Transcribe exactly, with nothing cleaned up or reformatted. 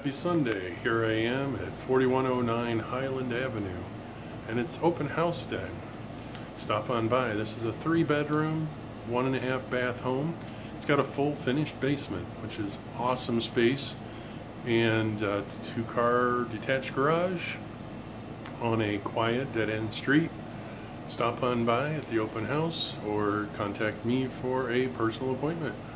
Happy Sunday. Here I am at forty-one oh nine Highland Avenue, and it's open house day. Stop on by. This is a three bedroom, one and a half bath home. It's got a full finished basement, which is awesome space, and a two car detached garage on a quiet dead end street. Stop on by at the open house or contact me for a personal appointment.